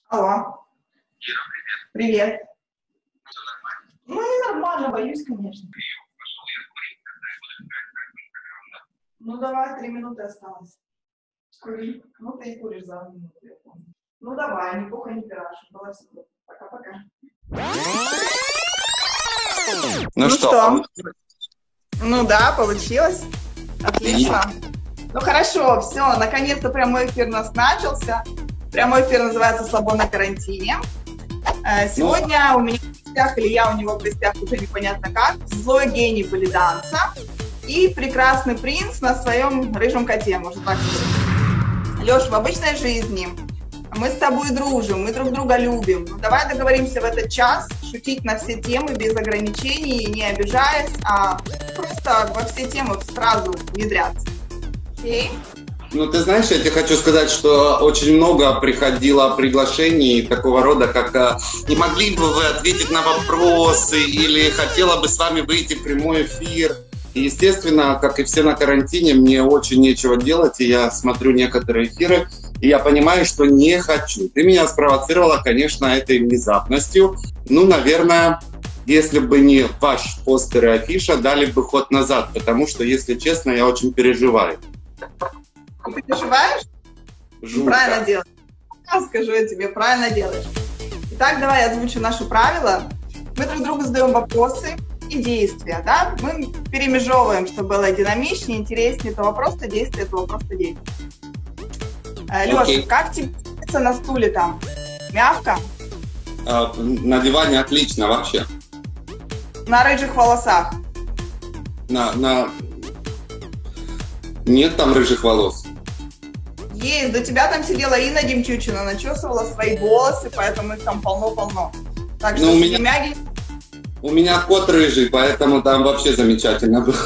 Алло. Привет. Ну, нормально, боюсь, конечно. Ну, давай, 3 минуты осталось. Кури. Ну, ты и куришь за 1 минуту, я помню. Ну, давай, ни пуха, ни пера. Была всегда. Пока-пока. Ну что? Ну да, получилось. Отлично. Ну хорошо, все, наконец-то прямой эфир у нас начался. Прямой эфир называется «Слабо на карантине». Сегодня у меня в гостях, или я у него в гостях, уже непонятно как, злой гений политанца и прекрасный принц на своем рыжем коте, можно так сказать. Леш, в обычной жизни мы с тобой дружим, мы друг друга любим. Ну, давай договоримся в этот час шутить на все темы без ограничений, не обижаясь, а просто во все темы сразу внедряться. Окей? Ну, ты знаешь, я тебе хочу сказать, что очень много приходило приглашений такого рода, как «Не могли бы вы ответить на вопросы?» или «Хотела бы с вами выйти в прямой эфир?» И, естественно, как и все на карантине, мне очень нечего делать, и я смотрю некоторые эфиры, и я понимаю, что не хочу. Ты меня спровоцировала, конечно, этой внезапностью. Ну, наверное, если бы не ваш постер и афиша, дали бы ход назад, потому что, если честно, я очень переживаю. Ты переживаешь? Жутко. Правильно делаешь. Я скажу я тебе, правильно делаешь. Итак, давай я озвучу наши правила. Мы друг другу задаем вопросы и действия, да? Мы перемежевываем, чтобы было динамичнее, интереснее. Это вопрос, то действие, это вопрос, то действие. Леша, как тебе сидится на стуле там? Мягко? На диване отлично вообще. На рыжих волосах? Нет там рыжих волос. Есть, до тебя там сидела Инна Демчучина, начесывала свои волосы, поэтому их там полно-полно. Так что у меня кот рыжий, поэтому там вообще замечательно было.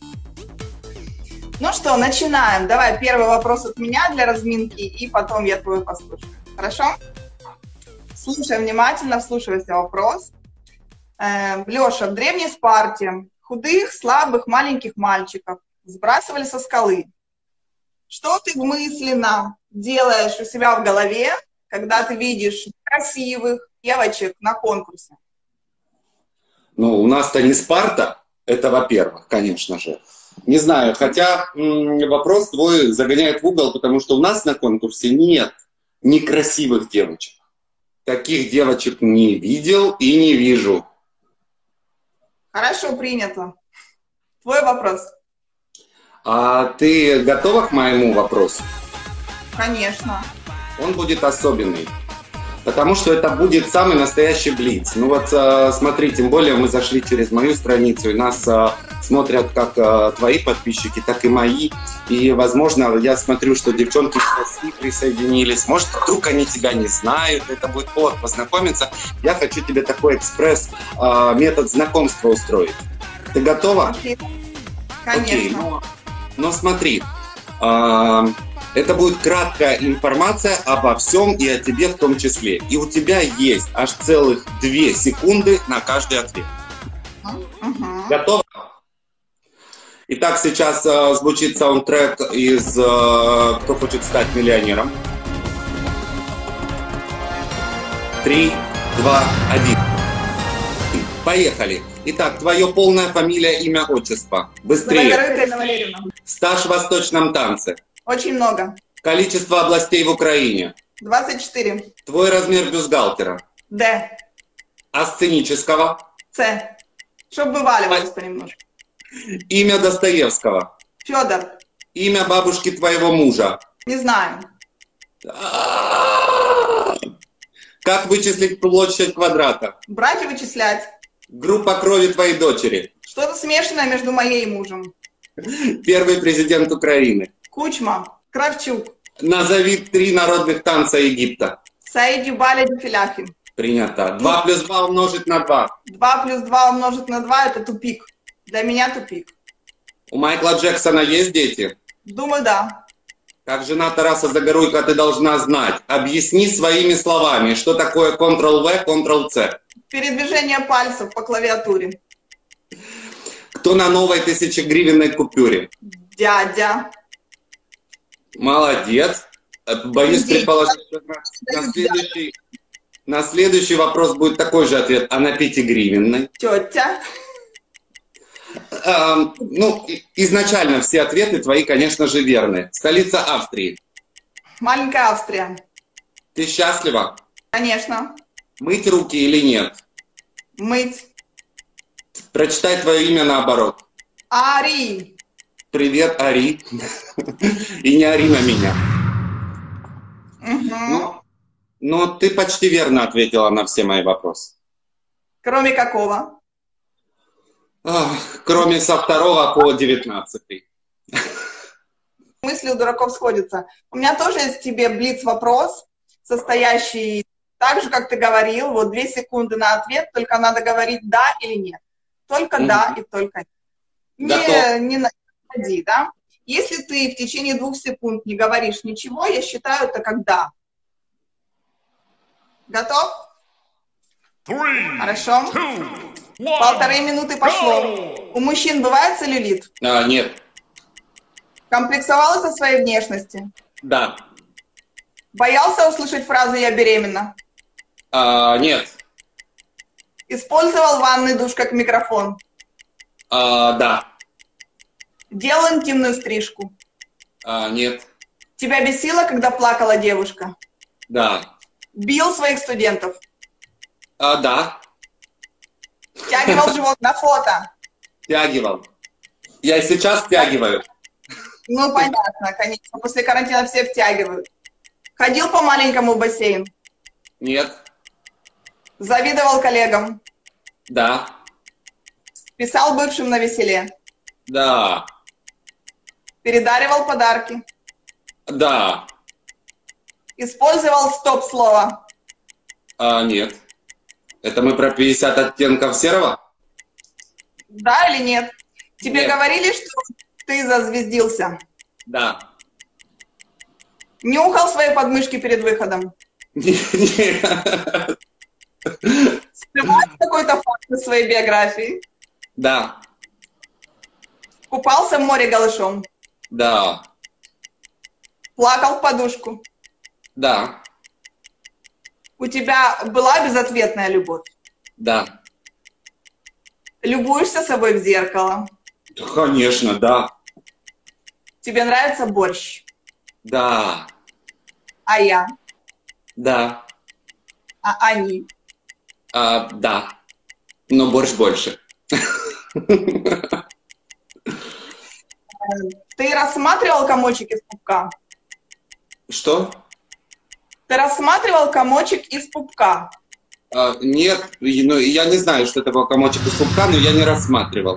Ну что, начинаем. Давай, первый вопрос от меня для разминки, и потом я твой послушаю. Хорошо? Слушай внимательно, вслушивайся в вопрос. Леша, в древней Спарте худых, слабых, маленьких мальчиков сбрасывали со скалы. Что ты мысленно делаешь у себя в голове, когда ты видишь красивых девочек на конкурсе? Ну, у нас-то не Спарта, это во-первых, конечно же. Не знаю, хотя вопрос твой загоняет в угол, потому что у нас на конкурсе нет некрасивых девочек. Таких девочек не видел и не вижу. Хорошо, принято. Твой вопрос. А ты готова к моему вопросу? Конечно. Он будет особенный, потому что это будет самый настоящий блиц. Ну вот смотри, тем более мы зашли через мою страницу, и нас смотрят как твои подписчики, так и мои. И, возможно, я смотрю, что девчонки с России присоединились. Может, вдруг они тебя не знают, это будет повод познакомиться. Я хочу тебе такой экспресс-метод знакомства устроить. Ты готова? Окей. Конечно. Окей, но смотри, это будет краткая информация обо всем и о тебе в том числе. И у тебя есть аж целых 2 секунды на каждый ответ. Готова? Итак, сейчас звучит саундтрек из «Кто хочет стать миллионером». 3, 2, 1. Поехали. Итак, твое полная фамилия, имя, отчество. Быстрее. Стаж в восточном танце. Очень много. Количество областей в Украине. 24. Твой размер бюстгальтера. Д. А сценического? С. Чтоб вываливалось понемножку. Имя Достоевского. Федор. Имя бабушки твоего мужа. Не знаю. Как вычислить площадь квадрата? Брать и вычислять. Группа крови твоей дочери. Что-то смешанное между моей и мужем. Первый президент Украины. Кучма. Кравчук. Назови 3 народных танца Египта. Саиди Баля Филяхи. Принято. 2 плюс 2 умножить на 2. 2 плюс 2 умножить на 2 это тупик. Для меня тупик. У Майкла Джексона есть дети? Думаю, да. Как жена Тараса Загоруйко ты должна знать. Объясни своими словами, что такое Ctrl-V, Ctrl-C. Передвижение пальцев по клавиатуре. Кто на новой 1000-гривенной купюре? Дядя. Молодец. Боюсь предположить, что на следующей На следующий вопрос будет такой же ответ. А на 5-гривенной? Тетя. Ну, изначально все ответы твои, конечно же, верны. Столица Австрии. Маленькая Австрия. Ты счастлива? Конечно. Мыть руки или нет? Мыть. Прочитай твое имя наоборот. Ари. Привет, Ари. И не ори на меня. Ну, ты почти верно ответила на все мои вопросы. Кроме какого? Кроме со 2 по 19. Мысли у дураков сходятся. У меня тоже есть к тебе блиц-вопрос, состоящий так же, как ты говорил, вот 2 секунды на ответ, только надо говорить да или нет. Только да и только нет. Не находи, да? Если ты в течение 2 секунд не говоришь ничего, я считаю это как да. Готов? 3, Хорошо. 2, 1,5 минуты пошло. У мужчин бывает целлюлит? Нет. Комплексовал из-за своей внешности? Да. Боялся услышать фразу «я беременна»? Нет. Использовал ванный душ как микрофон? Да. Делал интимную стрижку? Нет. Тебя бесило, когда плакала девушка? Да. Бил своих студентов? Да. Втягивал живот на фото? Втягивал. Я и сейчас втягиваю. Ну, понятно, конечно. После карантина все втягивают. Ходил по маленькому в бассейн? Нет. Завидовал коллегам? Да. Писал бывшим на веселе? Да. Передаривал подарки? Да. Использовал стоп-слово? Нет. Это мы про 50 оттенков серого? Да или нет? Тебе Нет. говорили, что ты зазвездился? Да. Нюхал свои подмышки перед выходом? Нет. Скрываешь какой-то факт из своей биографии? Да. Купался в море голышом? Да. Плакал в подушку? Да. У тебя была безответная любовь? Да. Любуешься собой в зеркало? Конечно, да. Тебе нравится борщ? Да. А я? Да. А они? Да. Но борщ больше. Ты рассматривал комочек из пупка? Что? Ты рассматривал комочек из пупка? Нет, ну, я не знаю, что такое комочек из пупка, но я не рассматривал.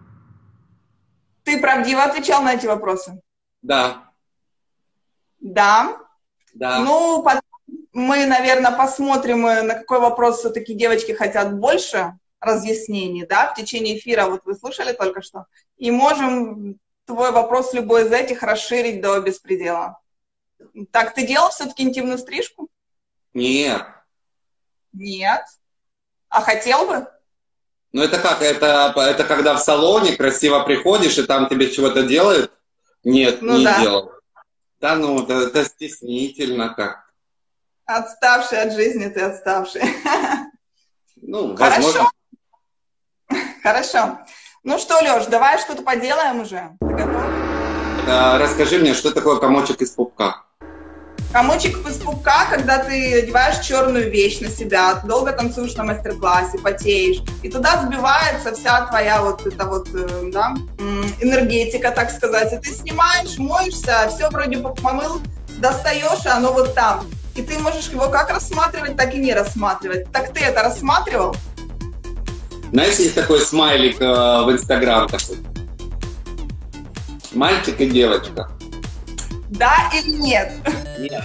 Ты правдиво отвечал на эти вопросы? Да. Да. Да. Ну, потом мы, наверное, посмотрим, на какой вопрос все-таки девочки хотят больше разъяснений, да, в течение эфира, вот вы слушали только что, и можем твой вопрос любой из этих расширить до беспредела. Так, ты делал все-таки интимную стрижку? Нет. Нет. А хотел бы? Ну это как? Это когда в салоне красиво приходишь, и там тебе чего-то делают? Нет, ну, не да. делал. Да ну, это стеснительно как. Отставший от жизни ты, отставший. Ну, Хорошо. возможно. Хорошо. Ну что, Лёш, давай что-то поделаем уже. Ты готов? Расскажи мне, что такое комочек из пупка? Комочек из пупка, когда ты одеваешь черную вещь на себя, долго танцуешь на мастер-классе, потеешь, и туда сбивается вся твоя вот эта вот, да, энергетика, так сказать. И ты снимаешь, моешься, все вроде помыл, достаешь, и оно вот там. И ты можешь его как рассматривать, так и не рассматривать. Так ты это рассматривал? Знаете, есть такой смайлик в Инстаграм такой. Мальчик и девочка. Да или нет? Нет.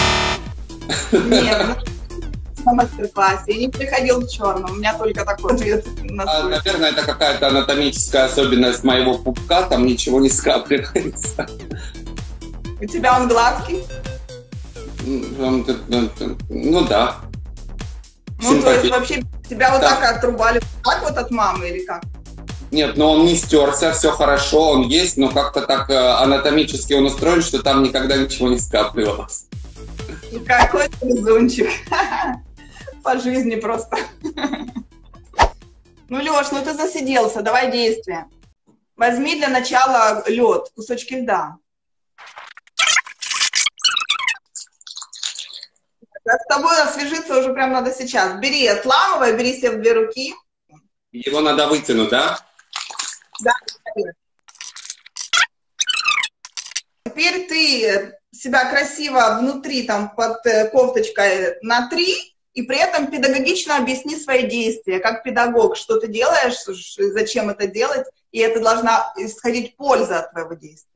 Нет, на мастер-классе. Я не приходил в черном. У меня только такой ответ на свой. Наверное, это какая-то анатомическая особенность моего пупка. Там ничего не скапливается. У тебя он гладкий? Ну да. Ну, то есть вообще тебя вот так отрубали, так вот от мамы или как? Нет, но он не стерся, все хорошо, он есть, но как-то так анатомически он устроен, что там никогда ничего не скапливалось. Какой ты везунчик. По жизни просто. Ну, Леш, ну ты засиделся, давай действия. Возьми для начала лед, кусочки льда. С тобой освежиться уже прям надо сейчас. Бери, отламывай, бери себе в 2 руки. Его надо вытянуть, да? Да. Теперь ты себя красиво внутри, там, под кофточкой натри, и при этом педагогично объясни свои действия. Как педагог, что ты делаешь, зачем это делать, и это должна исходить польза от твоего действия.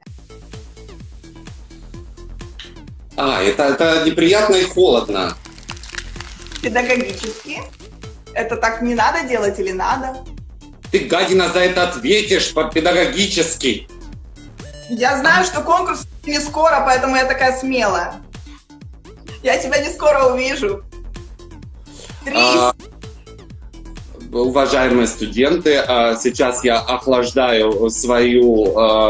Это неприятно и холодно. Педагогически. Это так не надо делать или надо? Ты, гадина, за это ответишь по-педагогически. Я знаю, что конкурс не скоро, поэтому я такая смелая. Я тебя не скоро увижу. 3. Уважаемые студенты, сейчас я охлаждаю свою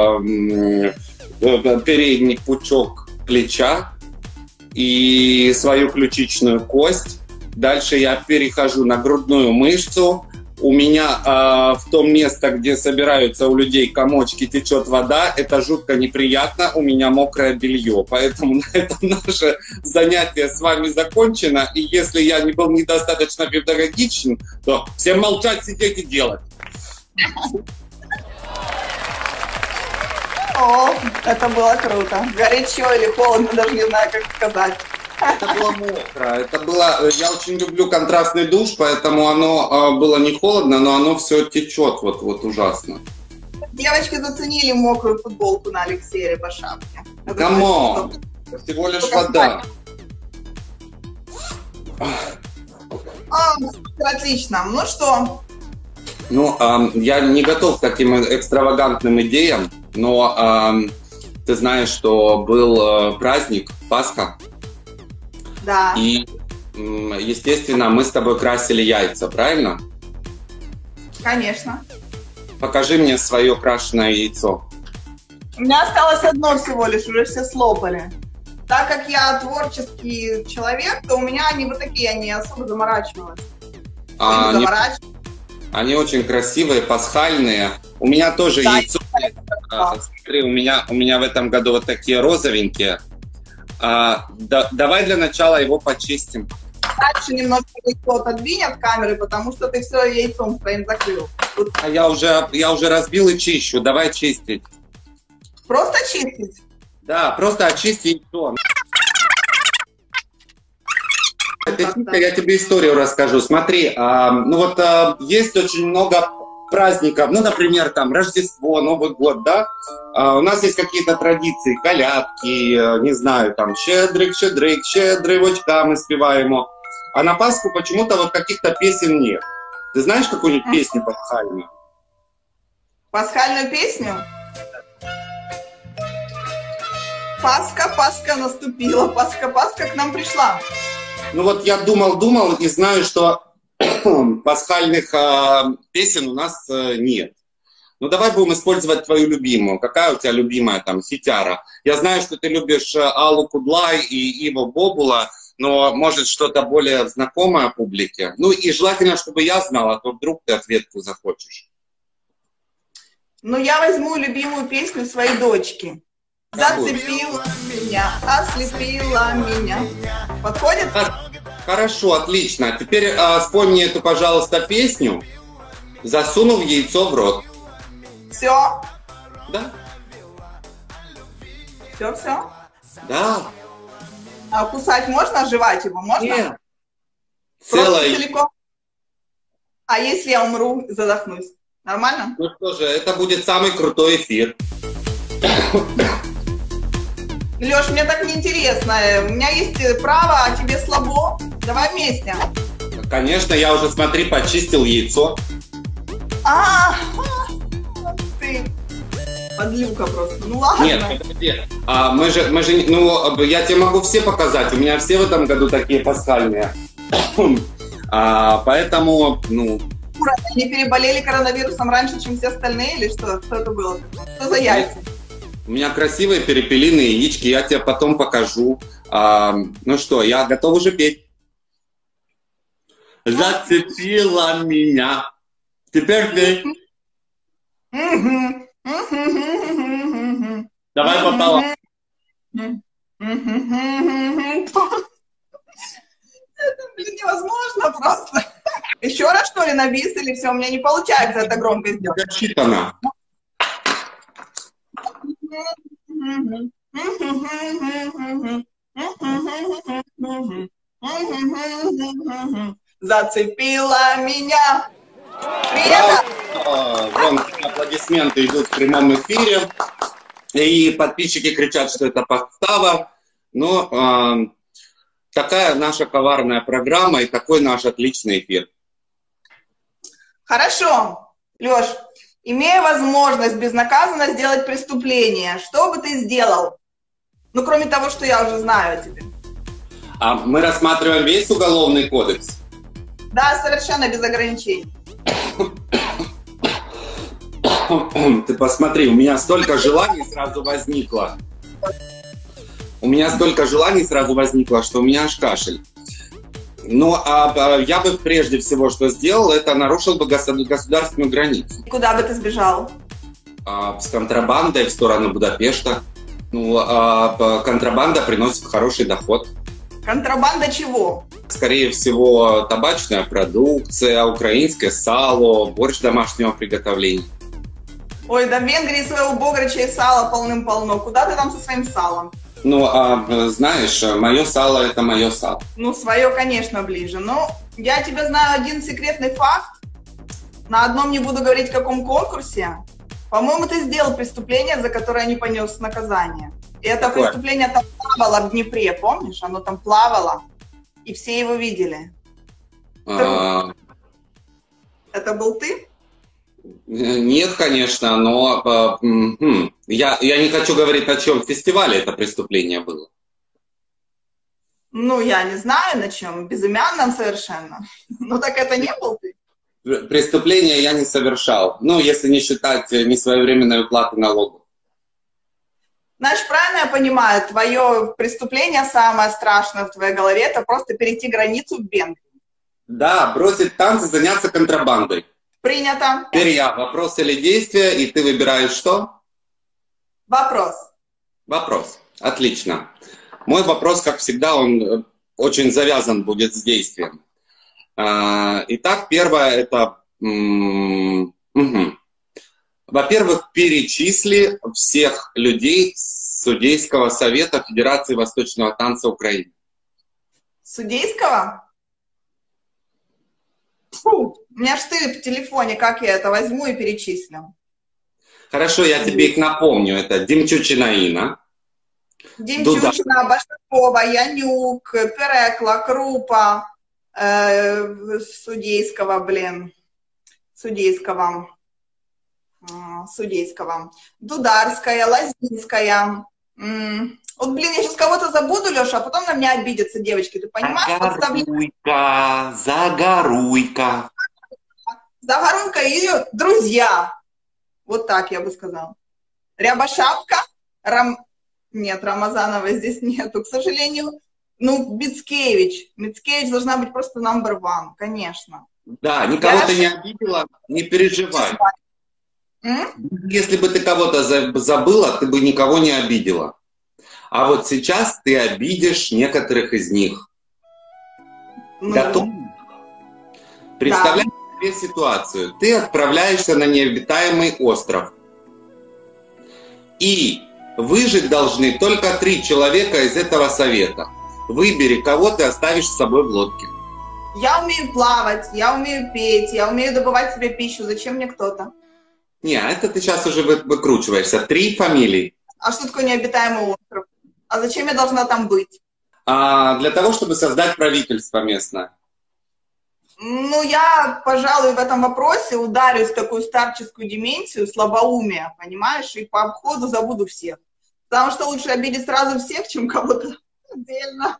передний пучок плеча и свою ключичную кость. Дальше я перехожу на грудную мышцу. У меня в том месте, где собираются у людей комочки, течет вода. Это жутко неприятно. У меня мокрое белье. Поэтому на этом наше занятие с вами закончено. И если я не был недостаточно педагогичен, то всем молчать, сидеть и делать. О, это было круто. Горячо или холодно, даже не знаю, как сказать. Это было мокро. Это было... Я очень люблю контрастный душ, поэтому оно было не холодно, но оно все течет вот ужасно. Девочки заценили мокрую футболку на Алексея Рябошапке. Камон! Всего лишь вода. Отлично. Ну что? Ну, я не готов к таким экстравагантным идеям, но ты знаешь, что был праздник Пасха. Да. И, естественно, мы с тобой красили яйца, правильно? Конечно. Покажи мне свое крашеное яйцо. У меня осталось одно всего лишь, уже все слопали. Так как я творческий человек, то у меня они вот такие, они особо заморачивалась. Они очень красивые, пасхальные. У меня тоже да, яйцо. Смотри, у меня в этом году вот такие розовенькие. Давай для начала его почистим. Дальше немножко яйцо отодвинь от камеры, потому что ты все яйцом своим закрыл. Тут... Я уже разбил и чищу. Давай чистить. Просто чистить? Да, просто очисти яйцо. Я тебе историю расскажу. Смотри, есть очень много праздников, ну, например, там, Рождество, Новый год, да, у нас есть какие-то традиции, колядки, не знаю, там, щедрик, щедрівочка мы спеваем, а на Пасху почему-то вот каких-то песен нет. Ты знаешь какую-нибудь песню пасхальную? Пасхальную песню? Пасха, Пасха наступила, Пасха, Пасха к нам пришла. Ну вот я думал и знаю, что пасхальных песен у нас нет. Ну давай будем использовать твою любимую. Какая у тебя любимая там хитяра? Я знаю, что ты любишь Аллу Кудлай и Иво Бобула, но может что-то более знакомое публике. Ну и желательно, чтобы я знала, а то вдруг ты ответку захочешь. Ну я возьму любимую песню своей дочки. Зацепила меня, ослепила меня. Подходит? Хорошо, отлично. Теперь вспомни эту, пожалуйста, песню, засунув яйцо в рот. Все? Да. Все? Да. А кусать можно? Жевать его можно? Нет. Просто целиком? А если я умру, задохнусь? Нормально? Ну что же, это будет самый крутой эфир. Леш, мне так неинтересно. У меня есть право, а тебе слабо. Давай вместе. Конечно, я уже, смотри, почистил яйцо. Ты подлюка просто. Ну ладно. Нет, подожди. Мы же, ну, я тебе могу все показать. У меня все в этом году такие пасхальные. Поэтому, ну... Они переболели коронавирусом раньше, чем все остальные, или что? Что это было? Что за яйца? У меня красивые перепелиные яички, я тебе потом покажу. Ну что, я готов уже петь. Зацепила меня. Теперь ты. Давай пополам. Это, блин, невозможно просто. Еще раз, что ли, на бис, или все, у меня не получается это громко сделать? Засчитано. Зацепила меня. Привет! Вон аплодисменты идут в прямом эфире. И подписчики кричат, что это подстава. Но такая наша коварная программа и такой наш отличный эфир. Хорошо. Леш, имея возможность безнаказанно сделать преступление, что бы ты сделал? Ну, кроме того, что я уже знаю о тебе. А мы рассматриваем весь уголовный кодекс? Да, совершенно без ограничений. Ты посмотри, у меня столько желаний сразу возникло. У меня столько желаний сразу возникло, что у меня аж кашель. Ну, я бы прежде всего, что сделал, это нарушил бы государственную границу. Куда бы ты сбежал? С контрабандой в сторону Будапешта. Ну, контрабанда приносит хороший доход. Контрабанда чего? Скорее всего, табачная продукция, украинское сало, борщ домашнего приготовления. Ой, да в Венгрии своего бограча и сала полным-полно. Куда ты там со своим салом? Ну, знаешь, мое сало – это мое сало. Ну, свое, конечно, ближе. Но я тебе знаю один секретный факт. На одном не буду говорить, в каком конкурсе. По-моему, ты сделал преступление, за которое не понес наказание. И это Какое? преступление там плавало в Днепре, помнишь? Оно там плавало, и все его видели. Это был ты? Нет, конечно, но я не хочу говорить, на чем фестивале это преступление было. Ну, я не знаю, на чем. Безымянном совершенно. Ну, так это не был ты? Преступление я не совершал. Ну, если не считать несвоевременной уплаты налогов. Значит, правильно я понимаю, твое преступление самое страшное в твоей голове – это просто перейти границу в Венгрию. Да, бросить танцы, заняться контрабандой. Принято. Теперь я. Вопрос или действие, и ты выбираешь что? Вопрос. Вопрос. Отлично. Мой вопрос, как всегда, он очень завязан будет с действием. Итак, первое – это… Во-первых, перечисли всех людей Судейского совета Федерации Восточного танца Украины. Судейского? Фу, у меня штырь в телефоне, как я это возьму и перечислю? Хорошо, я тебе их напомню. Это Демчучина Инна. Демчучина, Башакова, Янюк, Перекла, Крупа, Судейского. Дударская, Лазинская. Вот, блин, я сейчас кого-то забуду, Леша, а потом на меня обидятся девочки. Ты понимаешь? Загоруйка и ее друзья. Вот так я бы сказала. Рябошапка. Нет, Рамазанова здесь нету, к сожалению. Ну, Мицкевич. Мицкевич должна быть просто number one, конечно. Да, никого ты не обидела, не переживай. Если бы ты кого-то забыла, ты бы никого не обидела. А вот сейчас ты обидишь некоторых из них. Готов? Представляй себе ситуацию. Ты отправляешься на необитаемый остров. И выжить должны только 3 человека из этого совета. Выбери, кого ты оставишь с собой в лодке. Я умею плавать, я умею петь, я умею добывать себе пищу. Зачем мне кто-то? Не, это ты сейчас уже выкручиваешься. 3 фамилии. А что такое необитаемый остров? А зачем я должна там быть? Для того, чтобы создать правительство местное. Ну, я, пожалуй, в этом вопросе ударюсь в такую старческую деменцию, слабоумие, понимаешь, и по обходу забуду всех. Потому что лучше обидеть сразу всех, чем кого-то отдельно.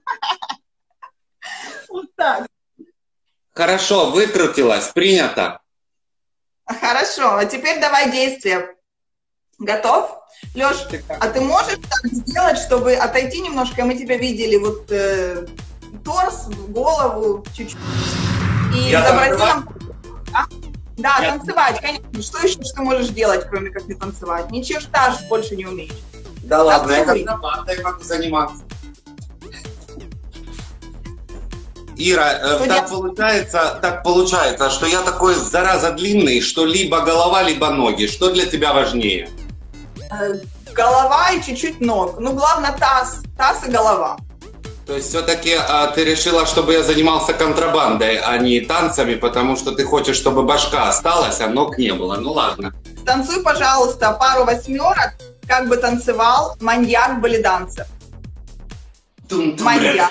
Вот так. Хорошо, выкрутилась, принято. Хорошо, а теперь давай действия. Готов? Леш, а ты можешь так сделать, чтобы отойти немножко, и мы тебя видели, вот торс, голову, чуть-чуть? И изобрази нам... Да, танцевать, конечно. Что еще ты можешь делать, кроме как не танцевать? Ничего ж даже больше не умеешь. Да ладно, я контрабандой могу заниматься. Ира, так получается, что я такой зараза длинный, что либо голова, либо ноги. Что для тебя важнее? Голова и чуть-чуть ног. Ну, главное, таз и голова. То есть все-таки ты решила, чтобы я занимался контрабандой, а не танцами, потому что ты хочешь, чтобы башка осталась, а ног не было. Ну ладно. Танцуй, пожалуйста, пару восьмерок, как бы танцевал маньяк-балидансер. Маньяк.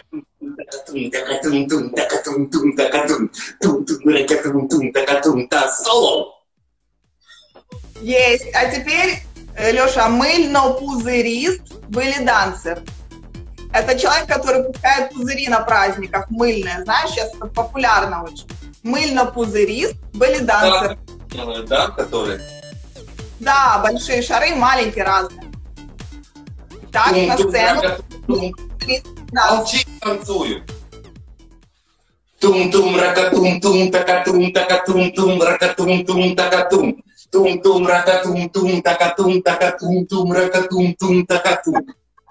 Есть. А теперь, Леша, мыльно-пузырист балидансер. Это человек, который пускает пузыри на праздниках, мыльные. Знаешь, сейчас это популярно очень. Мыльно-пузырист балидансер. Да, который? Да, большие шары, маленькие разные. Так, на сцену. Молчи, танцую. Тум-тум, ракатум-тум, такатум, такатум-тум, ракатум-тум, такатум. Тум-тум, ракатум-тум, такатум, такатум-тум, ракатум-тум, такатум.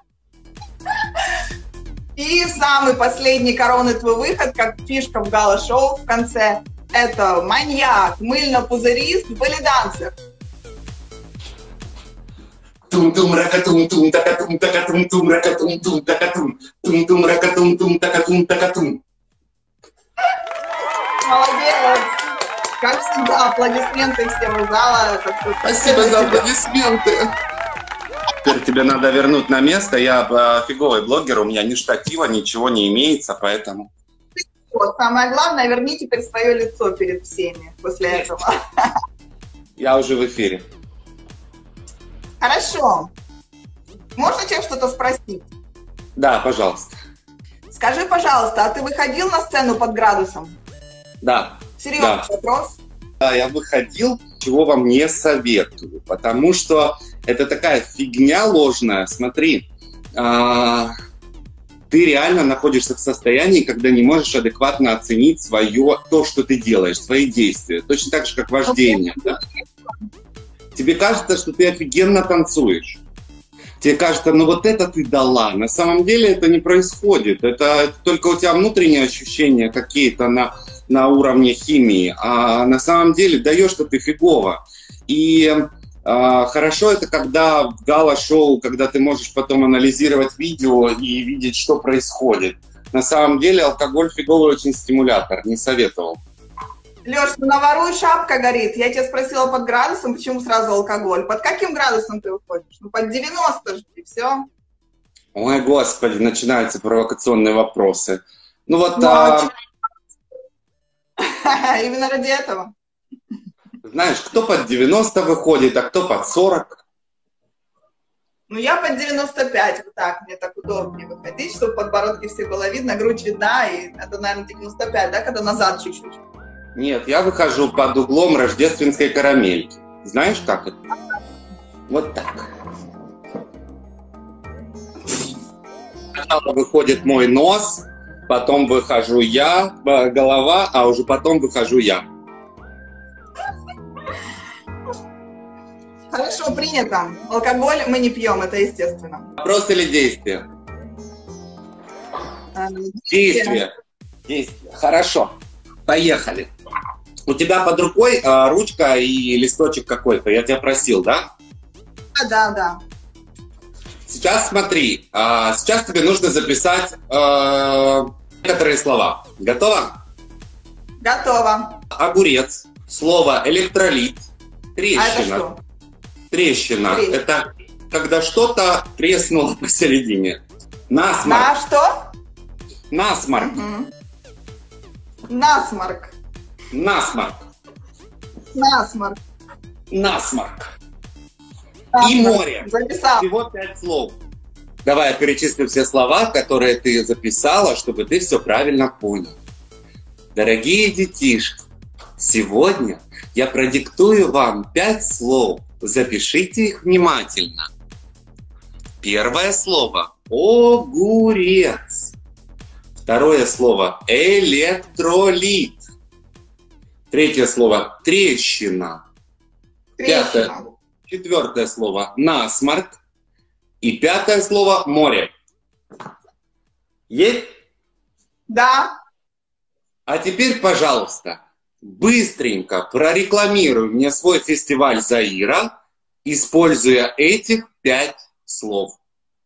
И самый последний коронный твой выход, как фишка в гала-шоу в конце, это маньяк, мыльно-пузырист, балидансер. Тум-тум, ракатум-тум, такатум, такатум-тум, ракатум-тум, такатум. Тум-тум, ракатум-тум, такатум, такатум. Молодец! Как всегда, аплодисменты всем из зала. Спасибо за аплодисменты. Теперь тебе надо вернуть на место. Я фиговый блогер, у меня ни штатива, ничего не имеется, поэтому... Вот, самое главное, верни теперь свое лицо перед всеми после этого. Я уже в эфире. Хорошо. Можно тебя что-то спросить? Да, пожалуйста. Скажи, пожалуйста, а ты выходил на сцену под градусом? Да. Серьезный вопрос? Да, я выходил, чего вам не советую, потому что это такая фигня ложная. Смотри, ты реально находишься в состоянии, когда не можешь адекватно оценить то, что ты делаешь, свои действия. Точно так же, как вождение. Да? Тебе кажется, что ты офигенно танцуешь. Тебе кажется, ну вот это ты дала. На самом деле это не происходит. Это только у тебя внутренние ощущения какие-то на уровне химии. А на самом деле даешь-то ты фигово. И хорошо это когда в гала-шоу, когда ты можешь потом анализировать видео и видеть, что происходит. На самом деле алкоголь фиговый очень стимулятор. Не советовал. Леш, ну на вору и шапка горит. Я тебя спросила под градусом, почему сразу алкоголь. Под каким градусом ты выходишь? Ну под 90 же, и все. Ой, господи, начинаются провокационные вопросы. Ну вот... Именно ради этого. Знаешь, кто под 90 выходит, а кто под 40? Ну я под 95, вот так, мне так удобнее выходить, чтобы в подбородке все было видно, грудь видна, и это, наверное, 95, да, когда назад чуть-чуть. Нет, я выхожу под углом рождественской карамельки. Знаешь, как это? Вот так. Сначала выходит мой нос, потом выхожу я, голова, а уже потом выхожу я. Хорошо, принято. Алкоголь мы не пьем, это естественно. Вопрос или действие? Действие. Действие. Хорошо. Поехали. У тебя под рукой ручка и листочек какой-то, я тебя просил, да? Да. Сейчас смотри, сейчас тебе нужно записать некоторые слова. Готова? Готово. Огурец, слово электролит, трещина. А это что? Трещина. Это когда что-то треснуло посередине. Насморк. На что? Насморк. Угу. Насморк. Насморк. Насморк. Насморк. Насморк. И море. Записал. Всего 5 слов. Давай я перечислю все слова, которые ты записала, чтобы ты все правильно понял. Дорогие детишки, сегодня я продиктую вам 5 слов. Запишите их внимательно. Первое слово – огурец. Второе слово – электролит. Третье слово – трещина. Трещина. Четвертое слово – насморк. И пятое слово – море. Есть? Да. А теперь, пожалуйста, быстренько прорекламируй мне свой фестиваль Заира, используя этих 5 слов.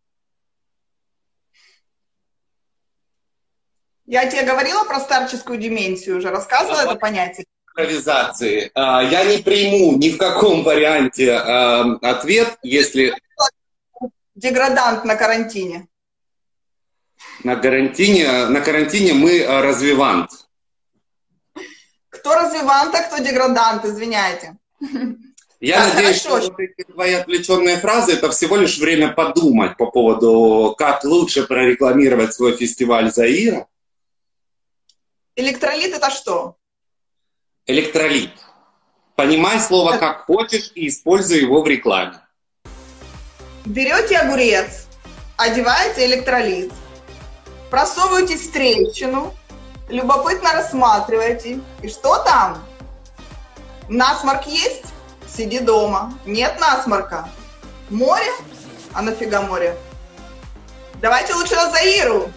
Я тебе говорила про старческую деменцию уже, рассказывала это понятие? Импровизации. Я не приму ни в каком варианте ответ, если... Деградант на карантине. На карантине мы развивант. Кто развивант, а кто деградант, извиняйте. Я надеюсь, что вот эти твои отвлеченные фразы — это всего лишь время подумать по поводу, как лучше прорекламировать свой фестиваль Заира. Электролит — это что? Электролит. Понимай слово как хочешь и используй его в рекламе. Берете огурец, одеваете электролит, просовываетесь в трещину, любопытно рассматриваете. И что там? Насморк есть? Сиди дома. Нет насморка. Море? А нафига море? Давайте лучше на Заиру.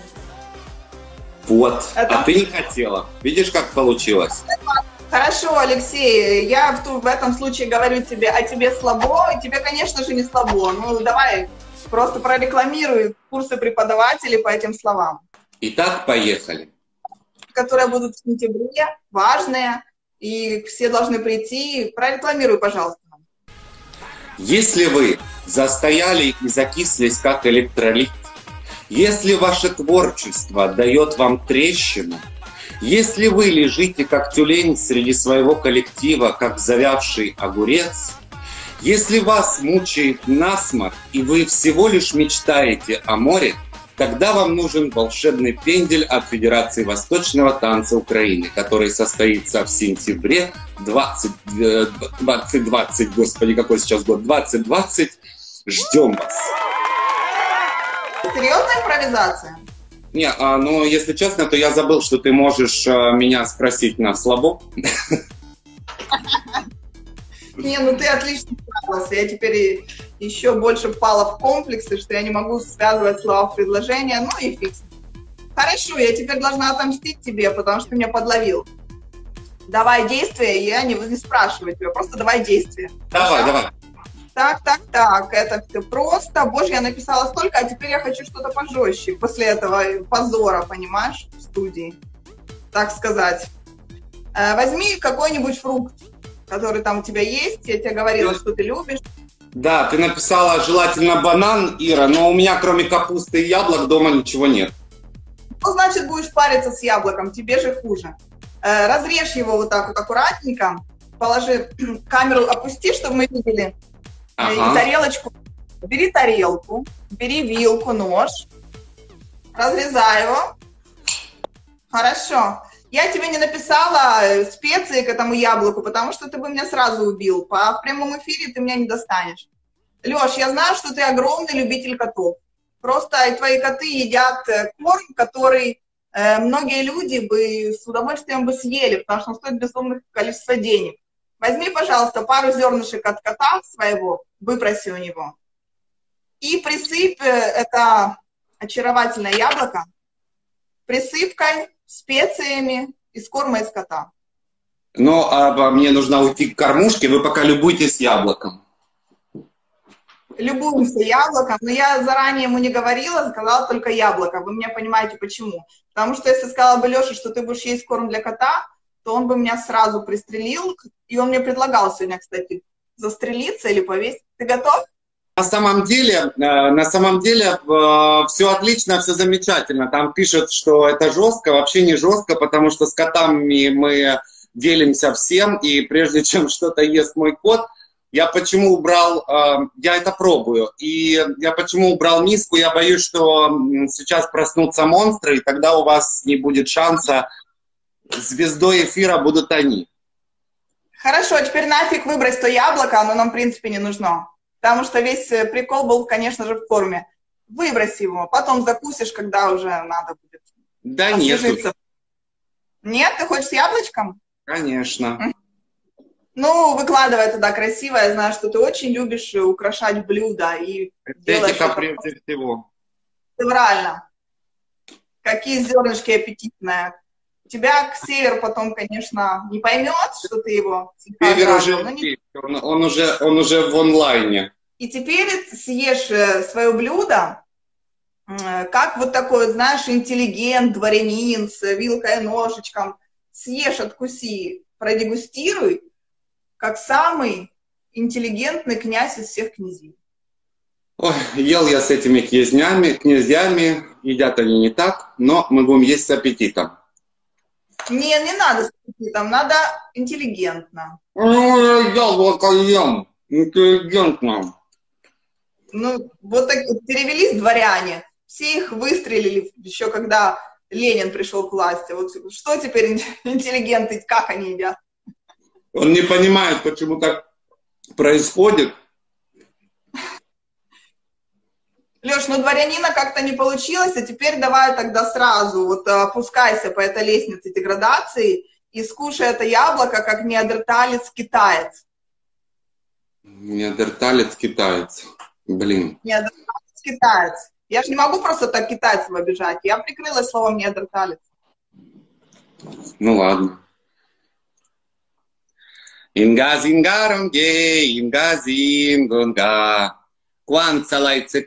Вот. А ты не хотела. Видишь, как получилось? Хорошо, Алексей, я в этом случае говорю тебе, а тебе слабо, и тебе, конечно же, не слабо. Ну, давай, просто прорекламируй курсы преподавателей по этим словам. Итак, поехали. Которые будут в сентябре, важные, и все должны прийти. Прорекламируй, пожалуйста. Если вы застояли и закислись, как электролит, если ваше творчество дает вам трещину, если вы лежите как тюлень среди своего коллектива, как завявший огурец, если вас мучает насморк и вы всего лишь мечтаете о море, тогда вам нужен волшебный пендель от Федерации Восточного танца Украины, который состоится в сентябре 2020, господи, какой сейчас год, 2020. Ждем вас. Серьезная импровизация? Не, ну, если честно, то я забыл, что ты можешь меня спросить на слабо. Не, ну ты отлично справился. Я теперь еще больше впала в комплексы, что я не могу связывать слова в предложение. Ну и фиг. Хорошо, я теперь должна отомстить тебе, потому что ты меня подловил. Давай действия, я не спрашиваю тебя, просто давай действия. Давай, давай. Так, это все просто. Боже, я написала столько, а теперь я хочу что-то пожестче после этого позора, понимаешь, в студии, так сказать. Возьми какой-нибудь фрукт, который там у тебя есть, я тебе говорила, что ты любишь. Да, ты написала желательно банан, Ира, но у меня кроме капусты и яблок дома ничего нет. Ну, значит, будешь париться с яблоком, тебе же хуже. Разрежь его вот так вот аккуратненько, положи камеру, опусти, чтобы мы видели. Ага. Тарелочку. Бери тарелку, бери вилку, нож, разрезай его. Хорошо. Я тебе не написала специи к этому яблоку, потому что ты бы меня сразу убил. В прямом эфире ты меня не достанешь. Леш, я знаю, что ты огромный любитель котов. Просто твои коты едят корм, который многие люди бы с удовольствием бы съели, потому что он стоит безумное количество денег. Возьми, пожалуйста, пару зернышек от кота своего, выпроси у него, и присыпь это очаровательное яблоко присыпкой, специями из корма из кота. Ну, а мне нужно уйти к кормушке, вы пока любуйтесь яблоком. Любуемся яблоком, но я заранее ему не говорила, сказала только яблоко. Вы меня понимаете, почему? Потому что если сказала бы Леше, что ты будешь есть корм для кота, то он бы меня сразу пристрелил, и он мне предлагал сегодня, кстати, застрелиться или повесить. Ты готов? На самом деле все отлично, все замечательно. Там пишут, что это жестко, вообще не жестко, потому что с котами мы делимся всем, и прежде чем что-то ест мой кот, я почему убрал, я это пробую, и я почему убрал миску, я боюсь, что сейчас проснутся монстры, и тогда у вас не будет шанса, звездой эфира будут они. Хорошо, теперь нафиг выбрось то яблоко, оно нам в принципе не нужно. Потому что весь прикол был, конечно же, в форме. Выбрось его, потом закусишь, когда уже надо будет. Да нет. Нет, ты хочешь с яблочком? Конечно. Ну, выкладывай туда красиво. Я знаю, что ты очень любишь украшать блюда и делаешь Эстетика это прежде всего. шедеврально. Какие зернышки аппетитные. Тебя Ксевер потом, конечно, не поймет, что ты его слегка Север ограбил, уже но не... есть, он уже в онлайне. И теперь съешь свое блюдо, как вот такой, знаешь, интеллигент, дворянин с вилкой и ножичком. Съешь, откуси, продегустируй, как самый интеллигентный князь из всех князей. Ой, ел я с этими князьями, едят они не так, но мы будем есть с аппетитом. Не надо с аппетитом, надо интеллигентно. Ну, яблоко ем, интеллигентно. Ну, вот так перевелись дворяне, все их выстрелили еще когда Ленин пришел к власти. Вот что теперь интеллигенты, как они едят? Он не понимает, почему так происходит. Леш, ну дворянина как-то не получилось, а теперь давай тогда сразу вот опускайся по этой лестнице деградации и скушай это яблоко, как неандерталец-китаец. Неандерталец-китаец. Блин. Неандерталец-китаец. Я же не могу просто так китайцев обижать. Я прикрылась словом неандерталец. Ну ладно. Ингазингаронге, ингазингонга. Кванцалайце,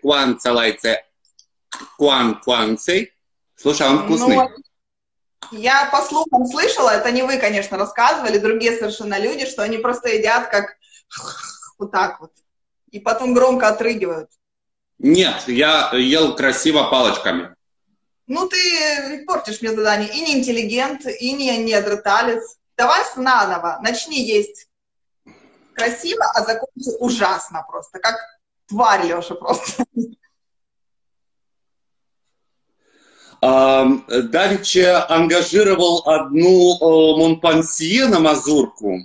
кванцей. Слушай, он вкусный. Ну, я по слухам слышала, это не вы, конечно, рассказывали, другие совершенно люди, что они просто едят как вот так вот. И потом громко отрыгивают. Нет, я ел красиво палочками. Ну, ты портишь мне задание. И не интеллигент, и не неандерталец. Давай наново. Начни есть красиво, а закончи ужасно просто. Как тварь, Леша, просто. Давича ангажировал одну Монпансье на мазурку.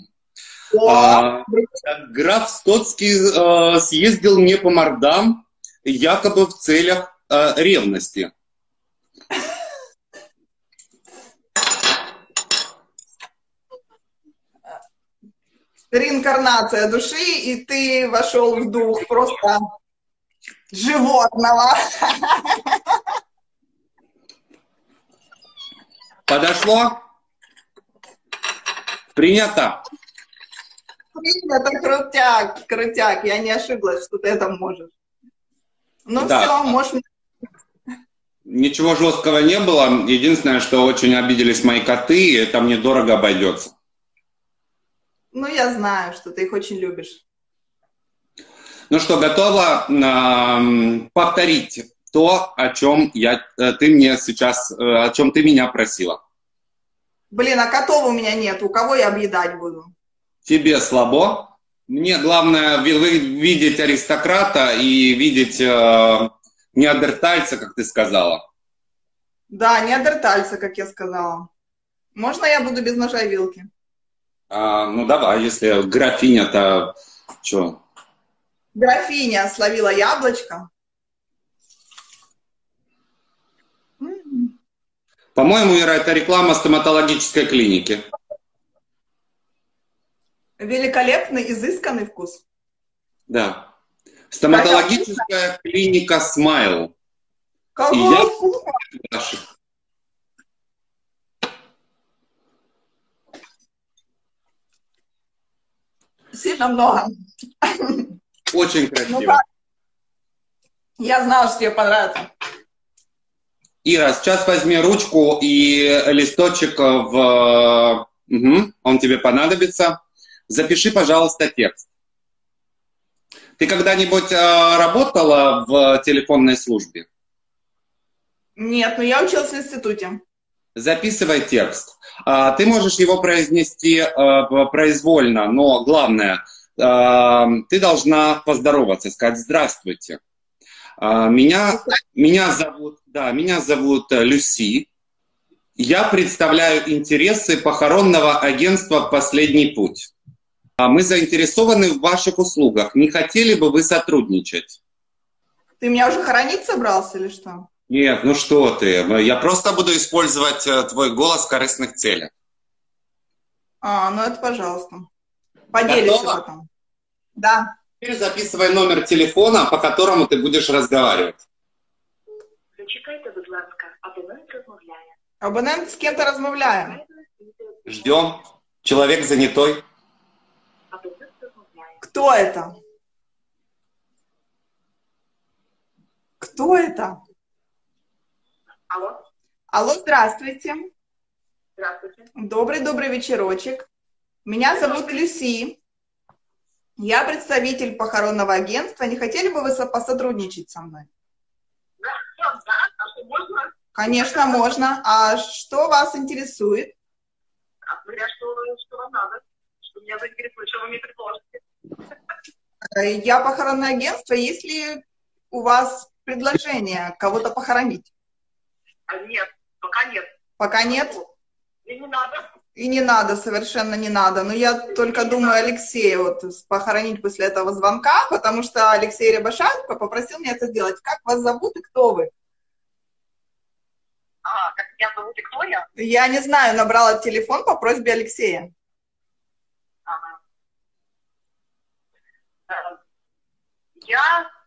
Граф Стоцкий съездил мне по мордам, якобы в целях ревности. Реинкарнация души, и ты вошел в дух просто животного. Подошло? Принято. Это крутяк, я не ошиблась, что ты это можешь. Ну да. Все, можешь... Ничего жесткого не было. Единственное, что очень обиделись мои коты, и это мне дорого обойдется. Ну, я знаю, что ты их очень любишь. Ну что, готова повторить то, о чем ты меня просила? Блин, а котов у меня нет. У кого я объедать буду? Тебе слабо. Мне главное видеть аристократа и видеть неандертальца, как ты сказала. Да, неандертальца, как я сказала. Можно я буду без ножа и вилки? Ну давай, если графиня-то... Что? Графиня словила яблочко. По-моему, Ира, это реклама стоматологической клиники. Великолепный, изысканный вкус. Да. Стоматологическая клиника Smile. Какой вкус? Сильно много. Очень красиво. Ну, я знала, что тебе понравится. Ира, сейчас возьми ручку и листочек он тебе понадобится. Запиши, пожалуйста, текст. Ты когда-нибудь работала в телефонной службе? Нет, но я училась в институте. Записывай текст. Ты можешь его произнести произвольно, но главное, ты должна поздороваться, сказать «Здравствуйте». Меня зовут Люси. Я представляю интересы похоронного агентства «Последний путь». Мы заинтересованы в ваших услугах. Не хотели бы вы сотрудничать? Ты меня уже хоронить собрался или что? Нет, ну что ты. Я просто буду использовать твой голос в корыстных целях. Ну это пожалуйста. Поделишься Готова? потом. Да. Теперь записывай номер телефона, по которому ты будешь разговаривать. Зачекайте, будь ласка, абонент розмовляє. Абонент с кем-то размовляем. Ждем. Человек занятой. Абонент розмовляє. Кто это? Кто это? Алло, Алло, здравствуйте. здравствуйте. Добрый вечерочек. Меня зовут Люси. Я представитель похоронного агентства. Не хотели бы вы посотрудничать со мной? Да, а что можно? Конечно, можно. А что вас интересует? Говорят, что вам надо, что меня заинтересует, что вы мне предложите. Я похоронное агентство. Есть ли у вас предложение кого-то похоронить? Нет, пока нет. Пока нет? И не надо. И не надо, совершенно не надо. Но я только думаю Алексея вот похоронить после этого звонка, потому что Алексей Рябошенко попросил меня это сделать. Как вас зовут и кто вы? Как меня зовут и кто я? Я не знаю, набрала телефон по просьбе Алексея. Ага. Я...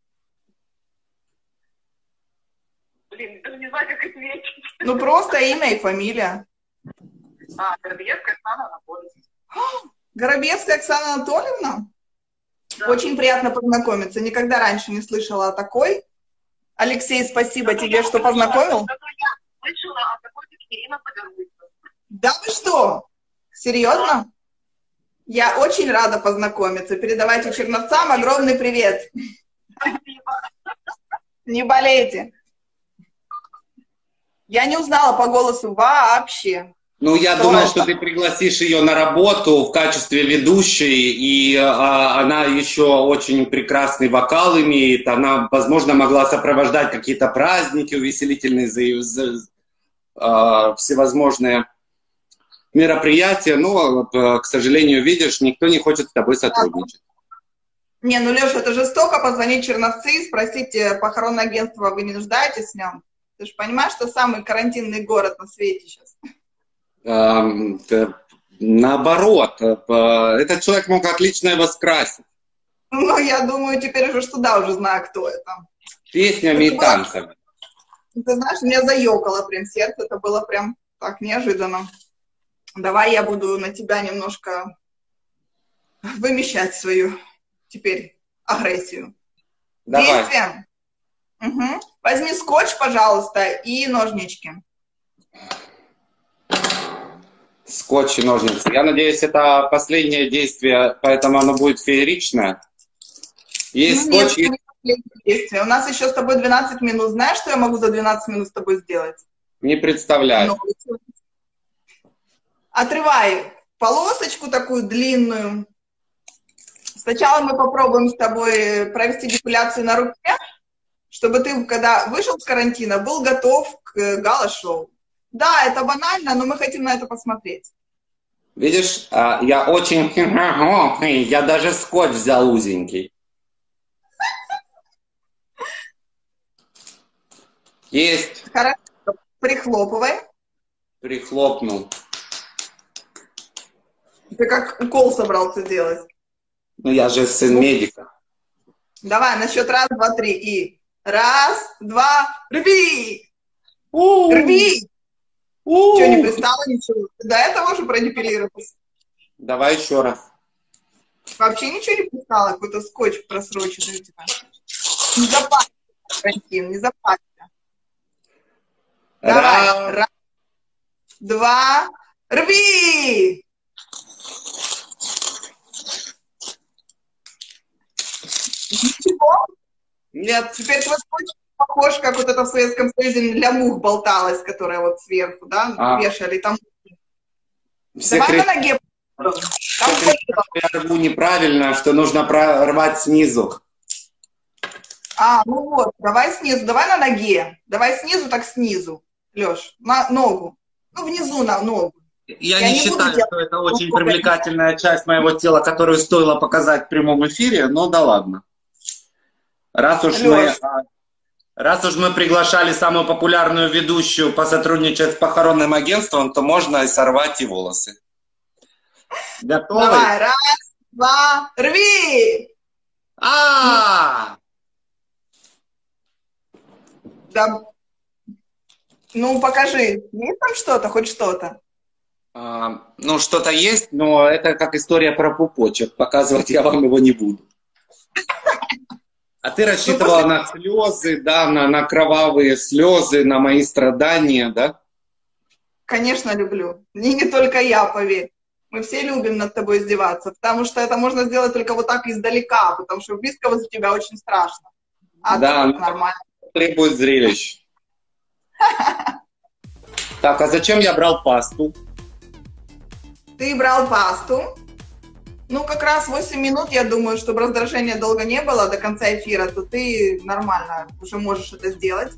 Даже не знаю, как ответить. Ну, просто имя и фамилия. Горбиевская Оксана Анатольевна. Горобецкая Оксана Анатольевна? Да. Очень приятно познакомиться. Никогда раньше не слышала о такой. Алексей, спасибо тебе, что познакомил. Я слышала о такой-то Ирина Подоруйко. Да вы что? Серьезно? Я очень рада познакомиться. Передавайте Черновцам огромный привет. Спасибо. Не болейте. Я не узнала по голосу вообще. Ну, я думал, что ты пригласишь ее на работу в качестве ведущей, и она еще очень прекрасный вокал имеет. Она, возможно, могла сопровождать какие-то праздники увеселительные, всевозможные мероприятия. Но, к сожалению, видишь, никто не хочет с тобой сотрудничать. Не, ну, Леша, это жестоко позвонить Черновцы и спросить, похоронное агентство, вы не нуждаетесь в нем? Ты же понимаешь, что самый карантинный город на свете сейчас? Наоборот, этот человек мог отлично его скрасить. Ну, я думаю, теперь уже что да, уже знаю, кто это. Песнями и танцами. Ты знаешь, меня заёкало прям сердце, это было прям так неожиданно. Давай я буду на тебя немножко вымещать свою теперь агрессию. Давай. Действие. Угу. Возьми скотч, пожалуйста, и ножнички. Скотч и ножницы. Я надеюсь, это последнее действие, поэтому оно будет фееричное. Есть Нет, скотч и... не последнее действие. У нас еще с тобой 12 минут. Знаешь, что я могу за 12 минут с тобой сделать? Не представляю. Отрывай полосочку такую длинную. Сначала мы попробуем с тобой провести депиляцию на руке, чтобы ты, когда вышел с карантина, был готов к гала-шоу. Да, это банально, но мы хотим на это посмотреть. Видишь, я очень... Я даже скотч взял узенький. Есть. Хорошо, прихлопывай. Прихлопнул. Ты как укол собрался делать. Ну, я же сын медика. Давай, на счет раз, два, три. И раз, два, рви! Рви! Что, не пристало ничего? Ты до этого уже продепилировался? Давай еще раз. Вообще ничего не пристало? Какой-то скотч просроченный. Типа. Не запасся, Константин, не запасся. Давай, раз, два, рви! Ничего? Нет. Теперь твой скотч похож, как вот это в Советском Союзе для мух болталась, которая вот сверху, да, вешали. Там... Давай на ноге. Я рву неправильно, что нужно рвать снизу. Ну вот, давай снизу, давай на ноге. Давай снизу, так снизу, Леш, на ногу. Ну, внизу на ногу. Я не считаю, что это очень привлекательная часть моего тела, которую стоило показать в прямом эфире, но да ладно. Раз уж мы приглашали самую популярную ведущую посотрудничать с похоронным агентством, то можно и сорвать и волосы. Готовы? Давай, раз, два, рви! Да. Ну, покажи. Есть там что-то, хоть что-то? Ну, что-то есть, но это как история про пупочек. Показывать я вам его не буду. А ты рассчитывала на слезы, да, на кровавые слезы, на мои страдания, да? Конечно, люблю. И не только я, поверь. Мы все любим над тобой издеваться, потому что это можно сделать только вот так издалека, потому что близко возле тебя очень страшно. А да, нормально. Требует зрелищ. Так, а зачем я брал пасту? Ты брал пасту. Ну, как раз 8 минут, я думаю, чтобы раздражения долго не было до конца эфира, то ты нормально уже можешь это сделать.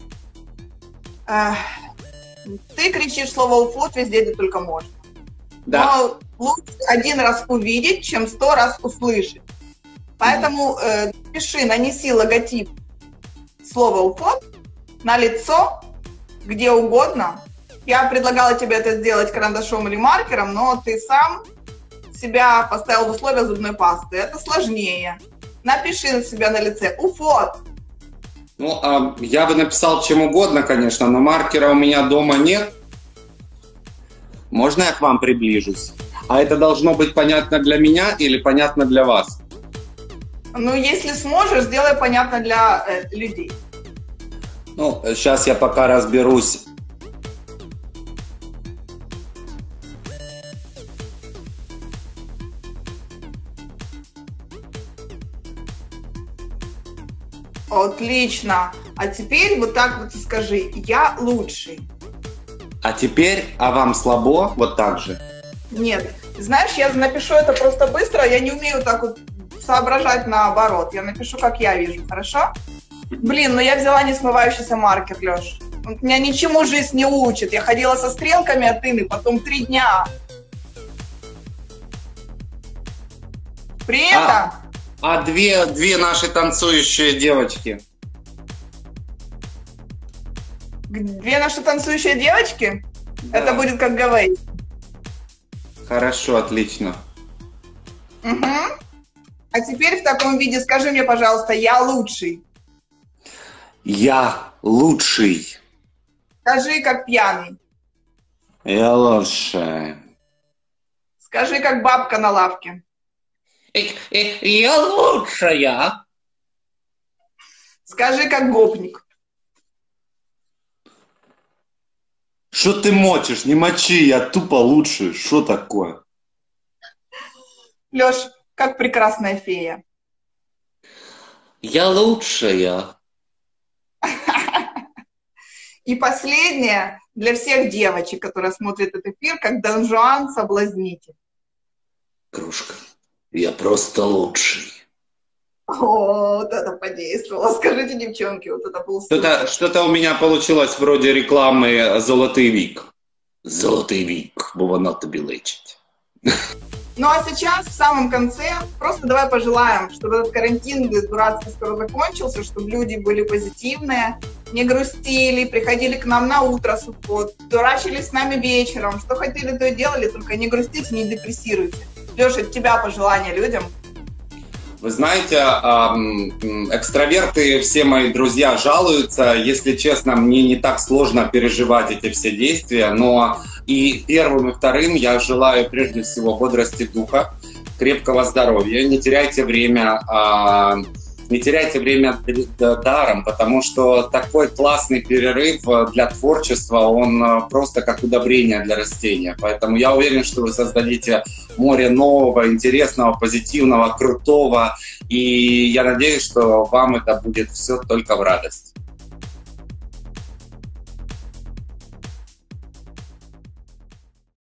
Ты кричишь слово «уфот» везде, где только можно. Да. Но лучше 1 раз увидеть, чем 100 раз услышать. Поэтому пиши, нанеси логотип слова «уфот» на лицо, где угодно. Я предлагала тебе это сделать карандашом или маркером, но ты сам себя поставил в условия зубной пасты. Это сложнее. Напиши на себя на лице «уфот». Ну, я бы написал чем угодно, конечно, но маркера у меня дома нет. Можно я к вам приближусь? А это должно быть понятно для меня или понятно для вас? Ну, если сможешь, сделай понятно для людей. Ну, сейчас я пока разберусь. Отлично. А теперь вот так вот скажи: я лучший. А теперь, а вам слабо? Вот так же? Нет. Знаешь, я напишу это просто быстро. Я не умею так вот соображать наоборот. Я напишу, как я вижу, хорошо? Блин, ну я взяла несмывающийся маркер, Леш. Меня ничему жизнь не учит. Я ходила со стрелками от Инны, потом 3 дня. При этом... А две наши танцующие девочки? 2 наши танцующие девочки? Да. Это будет как Гавей. Хорошо, отлично. Угу. А теперь в таком виде скажи мне, пожалуйста, я лучший. Я лучший. Скажи, как пьяный. Я лучший. Скажи, как бабка на лавке. Я лучшая. Скажи, как гопник. Что ты мочишь? Не мочи, я тупо лучший. Что такое? Леш, как прекрасная фея. Я лучшая. И последнее для всех девочек, которые смотрят этот эфир, как Дон Жуан соблазнитель. Кружка, я просто лучший. О, вот это подействовало. Скажите, девчонки, вот это был супер. Что-то у меня получилось вроде рекламы «Золотый вік». «Золотый вік, бо вона тобі лечить». Ну а сейчас, в самом конце, просто давай пожелаем, чтобы этот карантин дурацкий скоро закончился, чтобы люди были позитивные, не грустили, приходили к нам на утро с утра, дурачились с нами вечером, что хотели, то и делали, только не грустите, не депрессируйте. Леша, от тебя пожелания людям. Вы знаете, экстраверты, все мои друзья жалуются. Если честно, мне не так сложно переживать эти все действия, но и первым, и вторым я желаю прежде всего бодрости духа, крепкого здоровья. Не теряйте время даром, потому что такой классный перерыв для творчества, он просто как удобрение для растения. Поэтому я уверен, что вы создадите море нового, интересного, позитивного, крутого. И я надеюсь, что вам это будет все только в радость.